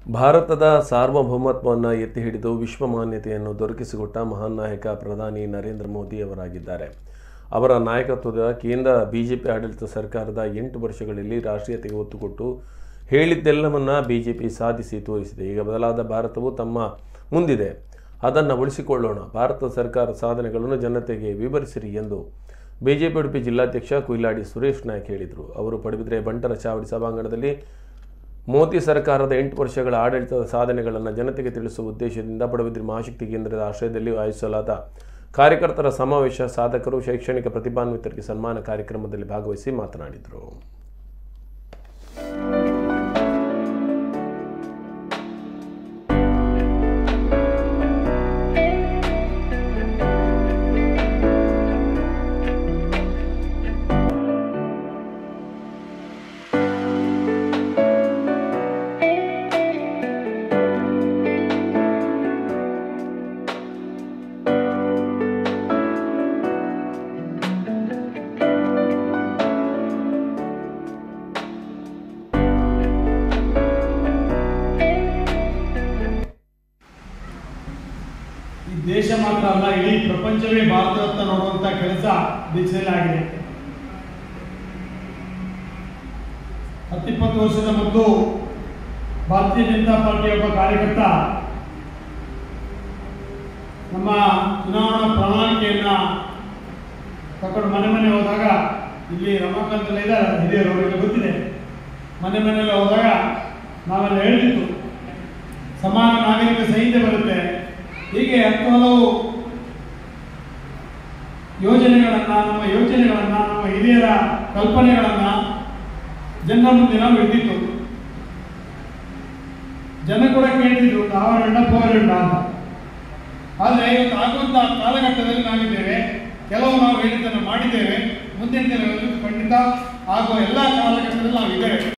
ಭಾರತದ ಸಾರ್ವಭೌಮತ್ವವನ್ನು ಎತ್ತಿ ಹಿಡಿದು ವಿಶ್ವಮಾನ್ಯತೆಯನ್ನು ದೊರಕಿಸಿಕೊಟ್ಟ ಮಹಾನ್ ನಾಯಕ ಪ್ರಧಾನಿ ನರೇಂದ್ರ ಮೋದಿ ಅವರಾಗಿದ್ದಾರೆ. ಅವರ ನಾಯಕತ್ವದ ಕೇಂದ್ರ ಬಿಜೆಪಿ ಆಡಳಿತ ಸರ್ಕಾರದ 8 ವರ್ಷಗಳಲ್ಲಿ ರಾಷ್ಟ್ರೀಯತೆಗೆ ಒತ್ತು ಕೊಟ್ಟು ಹೇಳಿದ್ದೆಲ್ಲವನ್ನ ಬಿಜೆಪಿ ಸಾಧಿಸಿ ತೋರಿಸಿದೆ. ಈಗ ಬದಲಾದ ಭಾರತವು ತಮ್ಮ ಮುಂದಿದೆ, ಅದನ್ನು ಉಳಿಸಿಕೊಳ್ಳೋಣ. ಭಾರತ ಸರ್ಕಾರ ಸಾಧನೆಗಳನ್ನು ಜನತೆಗೆ ವಿವರಿಸಿರಿ ಎಂದು ಬಿಜೆಪಿ ಉಡುಪಿ ಜಿಲ್ಲಾಧ್ಯಕ್ಷ ಕುಯಿಲಾಡಿ ಸುರೇಶ್ ನಾಯ್ಕ್ ಹೇಳಿದರು. ಅವರು ಪಡುಬಿದ್ರೆ ಬಂಟರ ಚಾವಡಿ ಸಭಾಂಗಣದಲ್ಲಿ ಮೋದಿ ಸರ್ಕಾರದ 8 ವರ್ಷಗಳ ಆಡಳಿತದ ಸಾಧನೆಗಳನ್ನು ಜನತೆಗೆ ತಿಳಿಸುವ ಉದ್ದೇಶದಿಂದ ಪಡುಬಿದ್ರೆ ಮಹಾಶಕ್ತಿ ಕೇಂದ್ರದ ಆಶ್ರಯದಲ್ಲಿ ಆಯೋಜಿಸಲಾದ ಕಾರ್ಯಕರ್ತರ ಸಮಾವೇಶ, ಸಾಧಕರು, ಶೈಕ್ಷಣಿಕ ಪ್ರತಿಭಾನ್ವಿತರಿಗೆ ಸನ್ಮಾನ ಕಾರ್ಯಕ್ರಮದಲ್ಲಿ ಭಾಗವಹಿಸಿ ಮಾತನಾಡಿದರು. ದೇಶ ಮಾತ್ರ ಅಲ್ಲ, ಇಡೀ ಪ್ರಪಂಚವೇ ಭಾರತದತ್ತ ನೋಡುವಂತ ಕೆಲಸ ದಿಕ್ಕಿನಲ್ಲಾಗಿದೆ. 10-20 ವರ್ಷದ ಮೊದಲು ಭಾರತೀಯ ಜನತಾ ಪಾರ್ಟಿಯ ಒಬ್ಬ ಕಾರ್ಯಕರ್ತ ನಮ್ಮ ಚುನಾವಣಾ ಪ್ರಣಾಳಿಕೆಯನ್ನ ತಕೊಂಡು ಮನೆ ಹೋದಾಗ, ಇಲ್ಲಿ ರಮಾಕಾಂತ್ ಇದ್ದಾರೆ ಹಿರಿಯರು, ಅವರಿಗೆ ಗೊತ್ತಿದೆ, ಮನೆಯಲ್ಲಿ ಹೋದಾಗ ನಾವೆಲ್ಲ ಹೇಳ್ತಿತ್ತು ಸಮಾನ ನಾಗರಿಕ ಸಂಹಿತೆ ಬರುತ್ತೆ, ಹೀಗೆ ಹಲವು ನಮ್ಮ ಯೋಜನೆಗಳನ್ನ ನಮ್ಮ ಹಿರಿಯರ ಕಲ್ಪನೆಗಳನ್ನ ಜನರ ಮುಂದೆ ನಾವು ಇಡ್ತಿತ್ತು. ಜನ ಕೂಡ ಕೇಳ್ತಿದ್ರು ತಾವರೆಂಡ ಪೋರೆಂಡ ಅಂತ. ಆದರೆ ಇವತ್ತು ಆಗುವಂತಹ ಕಾಲಘಟ್ಟದಲ್ಲಿ ನಾವಿದ್ದೇವೆ, ಕೆಲವು ನಾವು ಹೇಳಿದ್ದನ್ನು ಮಾಡಿದ್ದೇವೆ, ಮುಂದಿನ ದಿನಗಳಲ್ಲಿ ಖಂಡಿತ ಆಗುವ ಎಲ್ಲ ಕಾಲಘಟ್ಟದಲ್ಲಿ ನಾವಿದ್ದೇವೆ.